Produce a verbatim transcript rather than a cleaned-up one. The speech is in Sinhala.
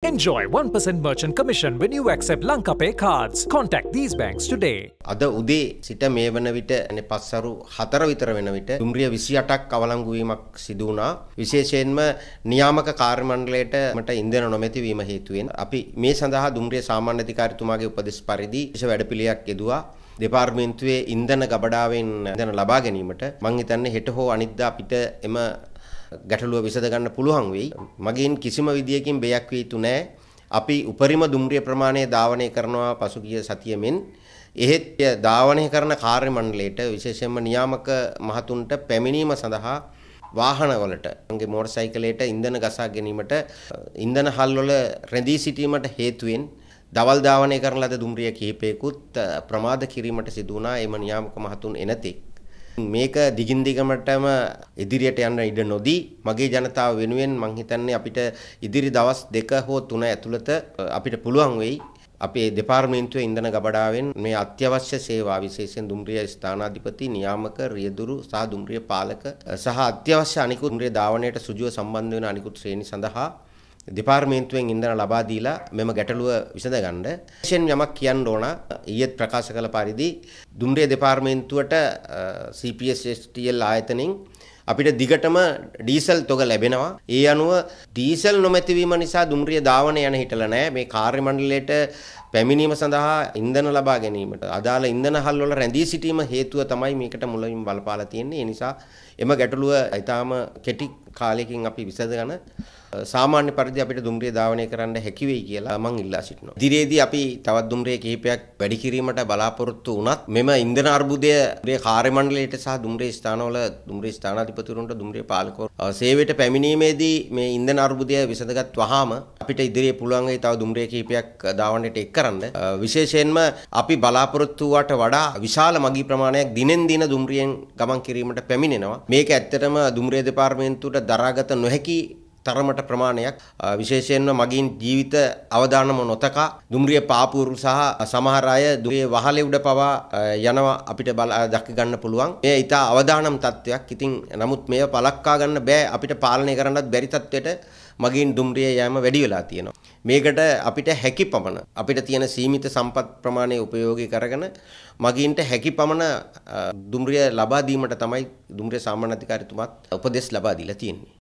Enjoy one percent merchant commission when you accept Lanka Pay cards. Contact these banks today. අද උදේ සිට මේ වන විට අනේ පස්වරු හතර විතර වෙන විට දුම්රිය විසි අටක් අවලංගු වීමක් සිදු වුණා. විශේෂයෙන්ම නියාමක කාර්ය මණ්ඩලයට මට ඉන්ධන නොමැති වීම හේතුවෙන් අපි මේ සඳහා දුම්රිය සාමාන්‍ය අධිකාරිතුමාගේ උපදෙස් පරිදි විශේෂ වැඩපිළිවෙලක් යෙදුවා. දෙපාර්තමේන්තුවේ ඉන්ධන ගබඩාවෙන් ඉන්ධන ලබා ගැනීමට මම හිතන්නේ හෙට හෝ අනිද්දා අපිට එම ගැටලුව විසඳ ගන්න පුළුවන් වෙයි. මගින් කිසිම විදියකින් බයක් වී යුතු නැහැ. අපි උපරිම දුම්රිය ප්‍රමාණය ධාවනය කරනවා පසුගිය සතියෙමින්. එහෙත් ධාවනය කරන කාර්ය මණ්ඩලයට විශේෂයෙන්ම නියාමක මහතුන්ට පැමිණීම සඳහා වාහනවලට මගේ මෝටර් සයිකලයට ඉන්ධන ගසා ගැනීමට ඉන්ධන හල්වල රැඳී සිටීමට හේතුවෙන් දවල් ධාවනය කරන ලද දුම්රිය කිහිපයකුත් ප්‍රමාද කිරීමට සිදු වුණා. එම නියාමක මහතුන් එනතෙක් මේක දිගින් දිගටම ඉදිරියට යන්න ඉඩ නොදී මගේ ජනතාව වෙනුවෙන් මං හිතන්නේ අපිට ඉදිරි දවස් දෙක හෝ තුන ඇතුළත අපිට පුළුවන් වෙයි අපේ දෙපාර්තමේන්තුවේ ඉන්ධන ගබඩාවෙන් මේ අත්‍යවශ්‍ය සේවා විශේෂයෙන් දුම්රිය ස්ථානාධිපති නියාමක රියදුරු සහ දුම්රිය පාලක සහ අත්‍යවශ්‍ය අනිකුත් දුම්රිය ධාවනයට සුජුව සම්බන්ධ වෙන අනිකුත් ශ්‍රේණි සඳහා දෙපාර්තමේන්තුවෙන් ඉන්ධන ලබා දීලා මෙම ගැටලුව විසඳ ගන්න. විශේෂයෙන් යමක් කියන්න ඕන ඊයේත් ප්‍රකාශ කළ පරිදි දුම්රිය දෙපාර්තමේන්තුවට C P S S T L ආයතනෙන් අපිට දිගටම ඩීසල් තොග ලැබෙනවා. ඒ අනුව ඩීසල් නොමැති වීම නිසා දුම්රිය ධාවනය යන හිටලා නැහැ. මේ කාර්ය මණ්ඩලයට පැමිණීම සඳහා ඉන්ධන ලබා ගැනීමට අදාළ ඉන්ධන හල් වල රැඳී සිටීම හේතුව තමයි මේකට මුලින්ම බලපාලා තියෙන්නේ. ඒ නිසා එම ගැටලුව ඊටාම කෙටි කාලයකින් අපි විසඳගෙන සාමාන්‍ය පරිදි අපිට දුම්රිය ධාවනය කරන්න හැකි වෙයි කියලා මම ඉල්ලා සිටිනවා. ඉදිරියේදී අපි තවත් දුම්රිය කිහිපයක් වැඩි කිරීමට බලාපොරොත්තු වුණත් මෙම ඉන්ධන අර්බුදය දුම්රිය කාර්ය මණ්ඩලයට සහ දුම්රිය ස්ථානවල දුම්රිය ස්ථානාධිපතිවරුන්ට දුම්රිය පාලකවරු සේවයට පැමිණීමේදී මේ ඉන්ධන අර්බුදය විසඳගත් වහාම අපිට ඉදිරියේ පුළුවන් වෙයි තව දුම්රිය කිහිපයක් ධාවනයට එක් කරන්න. විශේෂයෙන්ම අපි බලාපොරොත්තු වුවට වඩා විශාල මගී ප්‍රමාණයක් දිනෙන් දින දුම්රියෙන් ගමන් කිරීමට පැමිණෙනවා. මේක ඇත්තටම දුම්රිය දෙපාර්තමේන්තුවට දරාගත නොහැකි තරමට ප්‍රමාණයක් විශේෂයෙන්ම මගින් ජීවිත අවදානම නොතකා දුම්රිය පාපුරු සහ සමහර අය දුම්රිය වහලේ උඩ පවා යනවා අපිට දක ගන්න පුළුවන්. මේ ඊට අවදානම් තත්වයක්. ඉතින් නමුත් මේව පළක්වා ගන්න බෑ. අපිට පාලනය කරන්නත් බැරි තත්වෙට මගින් දුම්රිය යෑම වැඩි වෙලා තියෙනවා. මේකට අපිට හැකි පමණ අපිට තියෙන සීමිත සම්පත් ප්‍රමාණය උපයෝගී කරගෙන මගින්ට හැකි පමණ දුම්රිය ලබා දීමට තමයි දුම්රිය සාමාන්‍ය අධිකාරිතුමාත් උපදෙස් ලබා දීලා තියෙන්නේ.